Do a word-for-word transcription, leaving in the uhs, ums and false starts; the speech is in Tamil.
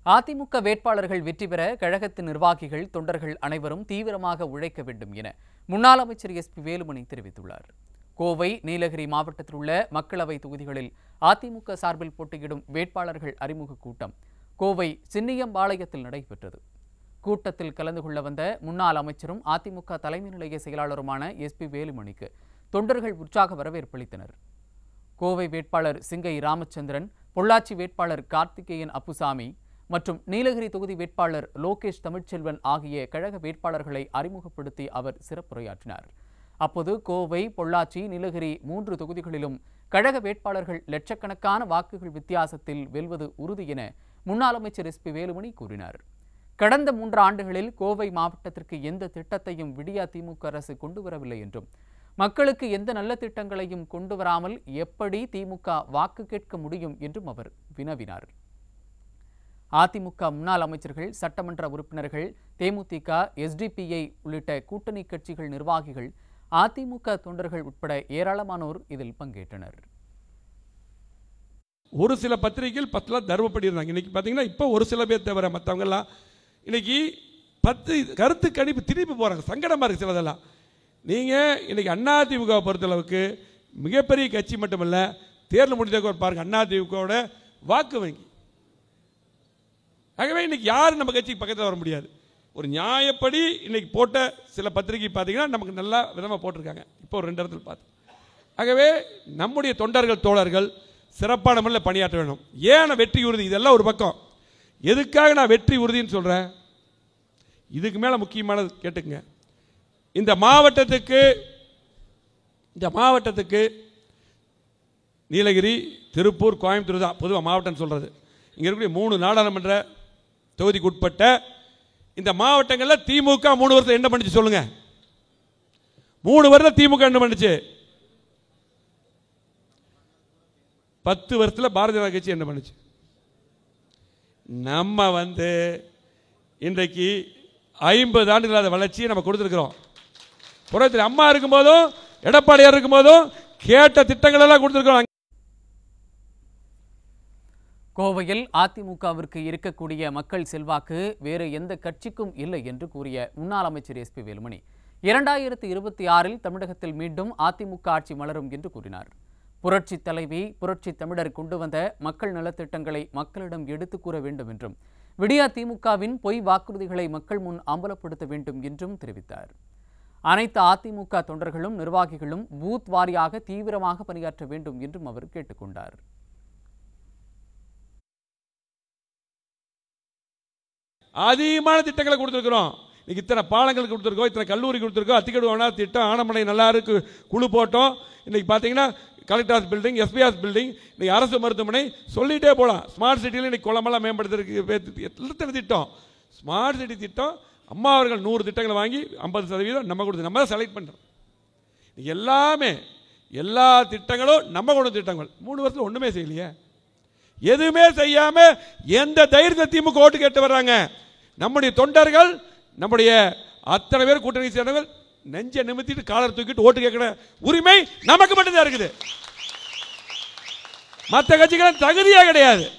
அதிமுக வேட்பாளர்கள் வெற்றி பெற கழகத்தின் நிர்வாகிகள், தொண்டர்கள் அனைவரும் தீவிரமாக உழைக்க வேண்டும் என முன்னாள் அமைச்சர் எஸ் பி வேலுமணி தெரிவித்துள்ளார். கோவை, நீலகிரி மாவட்டத்தில் உள்ள மக்களவை தொகுதிகளில் அதிமுக சார்பில் போட்டியிடும் வேட்பாளர்கள் அறிமுக கூட்டம் கோவை சின்னியம்பாளையத்தில் நடைபெற்றது. கூட்டத்தில் கலந்து கொள்ள வந்த முன்னாள் அமைச்சரும் அதிமுக தலைமை நிலைய செயலாளருமான எஸ் பி வேலுமணிக்கு தொண்டர்கள் உற்சாக வரவேற்பளித்தனர். கோவை வேட்பாளர் சிங்கை ராமச்சந்திரன், பொள்ளாச்சி வேட்பாளர் கார்த்திகேயன் அப்புசாமி மற்றும் நீலகிரி தொகுதி வேட்பாளர் லோகேஷ் தமிழ்ச்செல்வன் ஆகிய கழக வேட்பாளர்களை அறிமுகப்படுத்தி அவர் சிறப்புரையாற்றினார். அப்போது கோவை, பொள்ளாச்சி, நீலகிரி மூன்று தொகுதிகளிலும் கழக வேட்பாளர்கள் லட்சக்கணக்கான வாக்குகள் வித்தியாசத்தில் வெல்வது உறுதி என முன்னாள் அமைச்சர் எஸ் பி வேலுமணி கூறினார். கடந்த மூன்று ஆண்டுகளில் கோவை மாவட்டத்திற்கு எந்த திட்டத்தையும் விடியா திமுக அரசு கொண்டு வரவில்லை என்றும், மக்களுக்கு எந்த நல்ல திட்டங்களையும் கொண்டு வராமல் எப்படி திமுக வாக்கு கேட்க முடியும் என்றும் அவர் வினவினார். அதிமுக முன்னாள் அமைச்சர்கள், சட்டமன்ற உறுப்பினர்கள், தேமுதிக, எஸ்டிபிஐ உள்ளிட்ட கூட்டணி கட்சிகள் நிர்வாகிகள், அதிமுக தொண்டர்கள் உட்பட ஏராளமானோர் இதில் பங்கேற்றனர். ஒரு சில பத்திரிகைகள் பத்துல தர்மப்படி இருந்தாங்க. இன்னைக்கு பார்த்தீங்கன்னா இப்போ ஒரு சில பேர் தவிர மற்றவங்க எல்லாம் இன்னைக்கு பத்து கருத்து கணிப்பு திருப்பி போறாங்க. சங்கடமா இருக்கு சிலதெல்லாம். நீங்க இன்னைக்கு அதிமுக பொறுத்தளவுக்கு மிகப்பெரிய கட்சி மட்டுமல்ல, தேர்தல் முடிந்த பாருங்க அதிமுகவோட வாக்கு வங்கி. ஆகவே இன்னைக்கு யாரும் நம்ம கட்சிக்கு பக்கத்தில் வர முடியாது. ஒரு நியாயப்படி இன்னைக்கு போட்ட சில பத்திரிகை பார்த்தீங்கன்னா நமக்கு நல்லா விதமாக போட்டிருக்காங்க. இப்போ ஒரு ரெண்டு இடத்துல பார்த்து. ஆகவே நம்முடைய தொண்டர்கள், தோழர்கள் சிறப்பான முறையில் பணியாற்ற வேண்டும். ஏன் வெற்றி உறுதி இதெல்லாம் ஒரு பக்கம். எதுக்காக நான் வெற்றி உறுதின்னு சொல்றேன்? இதுக்கு மேல முக்கியமானது கேட்டுக்குங்க. இந்த மாவட்டத்துக்கு இந்த மாவட்டத்துக்கு நீலகிரி, திருப்பூர், கோயம்புத்தூர் தான் பொதுவாக மாவட்டம் சொல்றது. இங்க இருக்கக்கூடிய மூணு நாடாளுமன்ற தொகுதிக்கு உட்பட்ட இந்த மாவட்டங்களில் திமுக மூணு வருஷம் என்ன பண்ணுச்சு சொல்லுங்க? மூணு வருஷம் திமுக என்ன பண்ணுச்சு? பத்து வருஷத்தில் பாரதிய ஜனதா கட்சி என்ன பண்ணுச்சு? நம்ம வந்து இன்றைக்கு ஐம்பது ஆண்டுகளாத வளர்ச்சியை நம்ம கொடுத்துருக்கிறோம். புறத்தில் அம்மா இருக்கும்போதும் எடப்பாடியார் இருக்கும்போதும் கேட்ட திட்டங்கள் எல்லாம் கொடுத்துருக்கிறோம். கோவையில் அதிமுகவிற்கு இருக்கக்கூடிய மக்கள் செல்வாக்கு வேறு எந்த கட்சிக்கும் இல்லை என்று கூறிய முன்னாள் அமைச்சர் எஸ் பி வேலுமணி, இரண்டாயிரத்தி இருபத்தி ஆறில் தமிழகத்தில் மீண்டும் அதிமுக ஆட்சி மலரும் என்று கூறினார். புரட்சி தலைவி, புரட்சி தமிழர் கொண்டு வந்த மக்கள் நலத்திட்டங்களை மக்களிடம் எடுத்துக் கூற வேண்டும் என்றும், விடியா திமுகவின் பொய் வாக்குறுதிகளை மக்கள் முன் அம்பலப்படுத்த வேண்டும் என்றும் தெரிவித்தார். அனைத்து அதிமுக தொண்டர்களும் நிர்வாகிகளும் பூத் வாரியாக தீவிரமாக பணியாற்ற வேண்டும் என்றும் அவர் கேட்டுக்கொண்டார். அதிகமான திட்டங்களை கொடுத்துருக்கிறோம். இத்தனை பாலங்கள் கொடுத்துருக்கோம், இத்தனை கல்லூரி கொடுத்துருக்கோம், அத்திக்கடுவான திட்டம், ஆனமலை நல்லா இருக்கு குழு போட்டோம். இன்னைக்கு பார்த்தீங்கன்னா கலெக்டர் பில்டிங், எஸ்பிஆர் பில்டிங், இன்னைக்கு அரசு மருத்துவமனை சொல்லிட்டே போகலாம். ஸ்மார்ட் சிட்டியில் இன்னைக்கு குளமெல்லாம் மேம்படுத்துறதுக்கு எத்தனை திட்டம். ஸ்மார்ட் சிட்டி திட்டம் அம்மா அவர்கள் நூறு திட்டங்களை வாங்கி ஐம்பது சதவீதம் நம்ம கொடுத்து நம்ம தான் செலக்ட் பண்ணுறோம். எல்லாமே எல்லா திட்டங்களும் நம்ம கொண்டு திட்டங்கள். மூணு வருஷத்தில் ஒன்றுமே செய்யலையே. எதுவுமே செய்யாம எந்த தைரியத்தை திமுக ஓட்டு கேட்டு வர்றாங்க? நம்முடைய தொண்டர்கள், நம்முடைய அத்தனை பேர் கூட்டணி சேர்ந்தவர்கள் நெஞ்ச நிமித்திட்டு காலர் தூக்கிட்டு ஓட்டு கேட்கிற உரிமை நமக்கு மட்டும்தான் இருக்குது. மற்ற கட்சிகள் தகுதியா கிடையாது.